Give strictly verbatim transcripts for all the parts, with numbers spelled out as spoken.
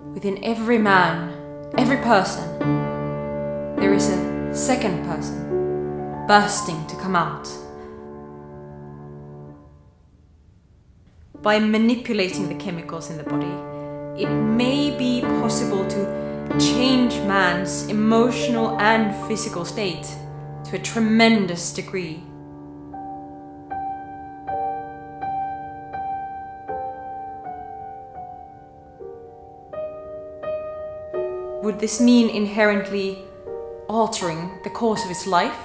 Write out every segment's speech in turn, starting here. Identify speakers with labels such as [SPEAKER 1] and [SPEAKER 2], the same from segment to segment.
[SPEAKER 1] within every man, every person, there is a second person bursting to come out. By manipulating the chemicals in the body, it may be possible to change man's emotional and physical state to a tremendous degree. Would this mean inherently altering the course of his life?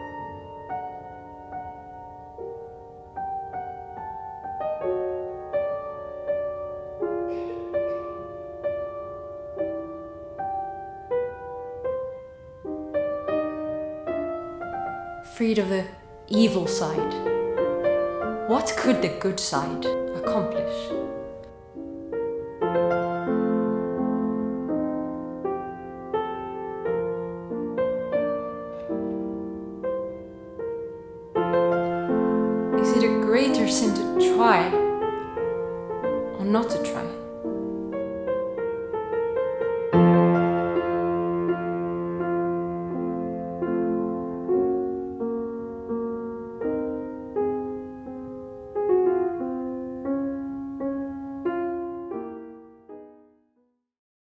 [SPEAKER 1] Freed of the evil side, what could the good side accomplish? Is it a greater sin to try or not to try?